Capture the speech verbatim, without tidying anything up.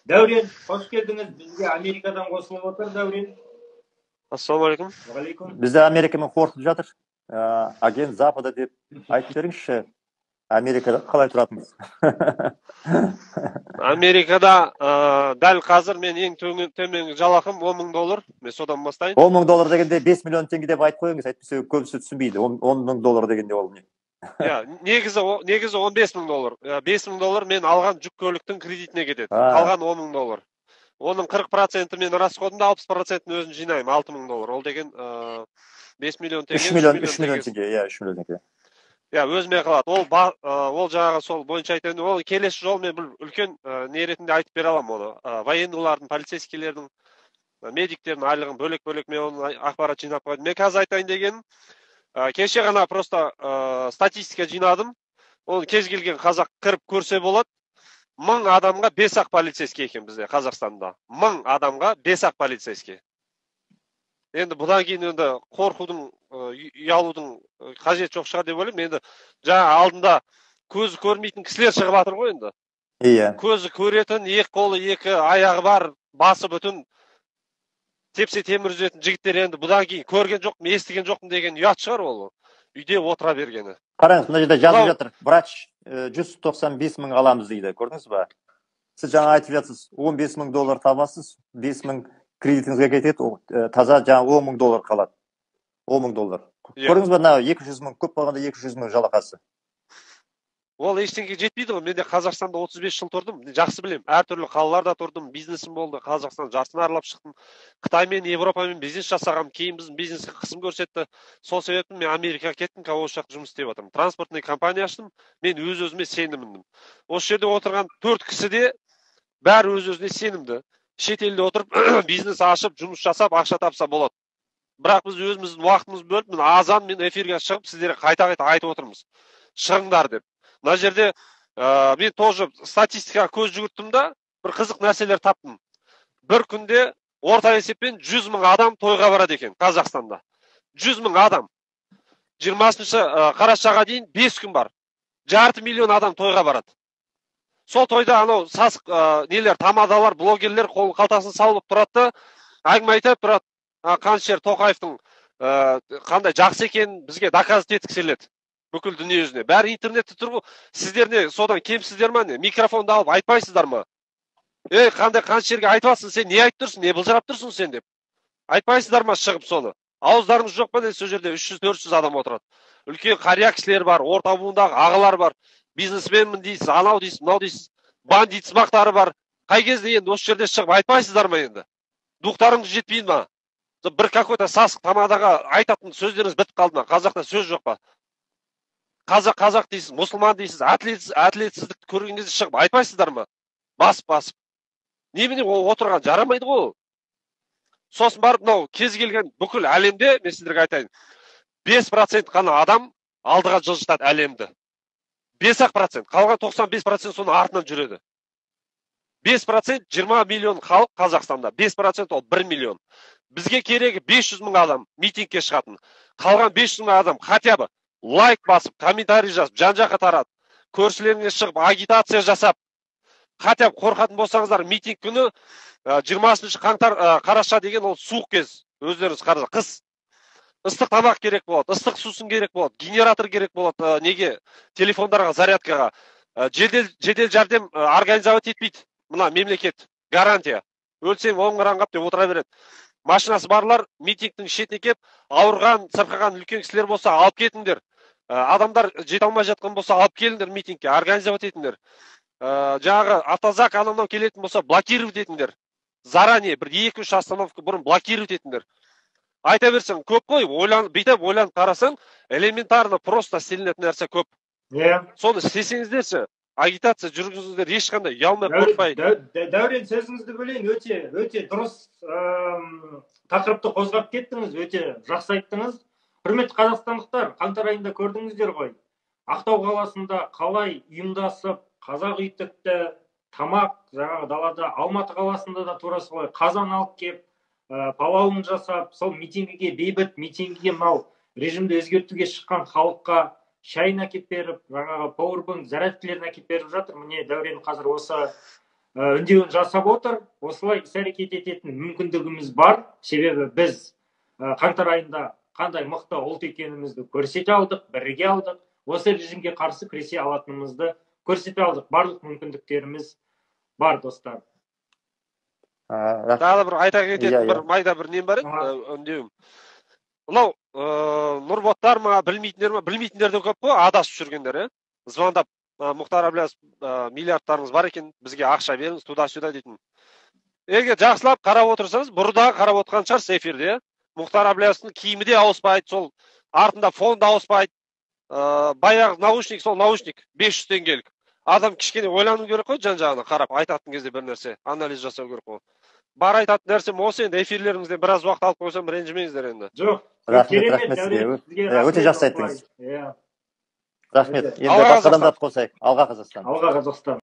Дәурен, қош келдіңіз. Бізге Америкадан қосылып отыр, Дәурен. Ассалаумағалейкум. Уағалейкум. Бізде Америкамен қорқытып жатыр. Ә, агент Запада деп айтып беріңізші. Америкада қалай тұратынбыз? Америкада ә, дәл қазір мен ең төменгі жалақым он мың доллар. Мен содан бастайын. он мың доллар дегенде бес миллион теңге деп айтып қойыңыз. Әйтпесе көбісі түсінбейді. он мың доллар дегенде ол не? Ja, негізі негізі он бес мың доллар. бес мың доллар мен алған жүк көліктің кредитіне кетеді. Қалған он мың доллар. Оның қырық проценті мен расходымда, алпыс процентін өзін жинаймын, алты мың доллар. Ол деген ә, бес миллион теңге. үш миллион теңге, иә, үш миллион теңге. Ja, өзіме қалады. Ол ба, ол жаңағы сол бойынша айтайын. Ол келесі жол мен бір үлкен не ретінде айтып бере аламын оны. Военныйлардың, полицейскийлердің, медиктердің айлығын бөлек-бөлек мен оның ақпарат жинап қойдым. Мен қазір айтайын дегенім, кеше ғана просто статистика жинадым. Оны кез келген қазақ кіріп көрсе болады. мың адамға бес ақ полицейский екен бізде Қазақстанда. мың адамға бес ақ полицейский. Енді бұдан кейін енді қорқудың, ұялудың қажет жоқ шығар деп ойлаймын. Енді жаңа алдында көзі көрмейтін кісілер шығып жатыр ғой енді. Иә. Көзі көретін, екі қолы, екі аяғы бар, басы бүтін тепсе темір үзетін жігіттер енді бұдан кейін көрген жоқпын, естіген жоқпын деген ұят шығар ол. Үйде отыра бергені. Қараңыз, мына жерде жазып жатыр. Врач жүз тоқсан бес мың аламыз дейді. Көрдіңіз ба? Сіз жаңа айтып жатсыз, он бес мың доллар табасыз, бес мың кредитіңізге кетеді, таза жаңа он мың доллар қалады. он мың доллар. Көрдіңіз ба, мына екі жүз мың, көп болғанда екі жүз мың жалақасы. Ол ештеңеге жетпейді ғой. Мен де Қазақстанда отыз бес жыл тұрдым. Жақсы білем. Әртүрлі қалаларда тұрдым, бизнесім болды. Қазақстан жартысын аралап шықтым. Қытаймен, Европамен бизнес жасағам. Кейін біздің бизнеске қысым көрсетті. Сол себептен мен Америкаға кеттім, қазір осы жақта жұмыс істеп жатырмын. Транспортный компания аштым. Мен өз-өзіме сенімдімін. Осы жерде отырған төрт кісі де бәрі өз-өзіне сенімді. Шетелде отырып бизнес ашып, жұмыс жасап, ақша тапса болады. Бірақ біз өзіміздің уақытымызды бөліп, мен азан мен эфирге шығып, сіздерге қайта-қайта айтып отырмыз. Шығыңдар деп. Мына жерде ә, мен тоже статистикаға көз жүгірттім да, бір қызық нәрселер таптым. Бір күнде орта есеппен жүз мың адам тойға барады екен Қазақстанда. жүз мың адам. жиырмасыншы ә, қарашаға дейін бес күн бар. Жарты миллион адам тойға барады. Сол тойда анау сасық ә, нелер, тамадалар, блогерлер қол қалтасын салып тұрады, әңгіме айтып тұрады. Қаншер Тоқаевтың ә, қандай жақсы екенін бізге доказать еткісі келеді. Бүкіл дүние жүзіне. Бәрі интернетте тұр ғой. Сіздер не содан кемсіздер ма не? Микрофонды алып айтпайсыздар ма? Ей, қандай қаншерге айтасың сен? Не айтып тұрсың? Не былжырап тұрсың сен деп? Айтпайсыздар ма шығып соны? Ауыздарыңыз жоқ па? Сол жерде үш жүз төрт жүз адам отырады. Үлкен қария кісілер бар, орта буындағы ағалар бар. Бизнесменмін дейсіз, анау дейсіз, мынау дейсіз. Бандит сымақтары бар. Қай кезде енді осы жерде шығып айтпайсыздар ма енді? Духтарыңыз жетпейді ма? Бір какой-то сасық тамадаға айтатын сөздеріңіз бітіп қалды ма? Қазақта сөз жоқ па? Қазақ қазақ дейсіз, мұсылман дейсіз, әділетсіздікті көрген кезде шығып айтпайсыздар ма? Басып-басып. Немене ол отырған жарамайды ғой. Сосын барып мынау кез келген бүкіл әлемде, мен сіздерге айтайын, бес процент қана адам алдыға жылжытады әлемді. бес ақ процент, қалған тоқсан бес процент соның артынан жүреді. бес процент жиырма миллион халық Қазақстанда, бес процент ол бір миллион. Бізге керегі бес жүз мың адам митингке шығатын. Қалған бес жүз мың адам хотя бы лайк басып, комментарий жазып, жан-жаққа тарат, көршілеріне шығып, агитация жасап, хотя қорқатын болсаңыздар, митинг күні жиырмасыншы қаңтар қараша деген ол суық кез. Өздеріңіз қараңыз, қыс. Ыстық тамақ керек болады, ыстық сусын керек болады, генератор керек болады, неге телефондарға, зарядкаға. Жедел жедел жәрдем организовать етпейді. Мына мемлекет гарантия. Өлсем оңғыраңғап деп отыра береді. Машинасы барлар митингтің шетіне кеп, ауырған, сырқаған үлкен кісілер болса алып кетіңдер. Адамдар жете алмай жатқан болса алып келіңдер митингке, организовать етіңдер. Жаңағы автозак анау келетін болса блокировать етіңдер. Заранее бір екі үш остановка бұрын блокировать етіңдер. Айта берсең көп қой, ойланып, бүйтіп ойланып қарасаң, элементарно просто істелінетін нәрсе көп. Иә. Соны істесеңіздерші, агитация жүргізіңіздер, ешқандай ұялмай қорықпай. Дәурен, сөзіңізді бөлейін, өте өте дұрыс тақырыпты қозғап кеттіңіз, өте жақсы айттыңыз. Құрметті қазақстандықтар, қаңтар айында көрдіңіздер ғой. Ақтау қаласында қалай ұйымдасып, қазақ үй тікті, тамақ жаңағы далада, Алматы қаласында да тура солай қазан алып кеп, палауын жасап, сол митингіге, бейбіт митингіге мынау режимді өзгертуге шыққан халыққа шайын әкеп беріп, жаңағы пауэрбанк зарядкілерін әкеп беріп жатыр. Міне Дәурен қазір осы үндеуін жасап отыр. Осылай іс-әрекет ететін мүмкіндігіміз бар. Себебі біз қаңтар айында қандай мықты ұлт екенімізді көрсете алдық, бірге алдық. Осы режимге қарсы күресе алатынымызды көрсете алдық. Барлық мүмкіндіктеріміз бар, достар. Тағы бір айта кететін бір майда бір нем бар еді, үндеуім. Мынау нұрботтар ма, білмейтіндер ма, білмейтіндер де көп қой, адасып жүргендер, звондап, Мұхтар Әблязов миллиардтарыңыз бар екен, бізге ақша беріңіз, туда-сюда дейтін. Егер жақсылап қарап отырсаңыз, бұрда қарап отырған шығарсыз эфирде. Мұхтар Әблязовтың киімі де ауыспайды, сол артында фон да ауыспайды. Баяғы наушник, сол наушник бес жүз теңгелік. Адам кішкене ойлану керек қой, жан-жағына қарап, айтатын кезде бір нәрсе, анализ жасау керек қой. Бар айтатын нәрсем осы, енді эфирлеріңізде біраз уақыт алып қойсам, ренжімеңіздер енді. Жоқ, рахмет, рахмет сізге. Өте жақсы айттыңыз. Рахмет. Енді басқа адамдарды қосайық. Алға Қазақстан. Алға Қазақстан.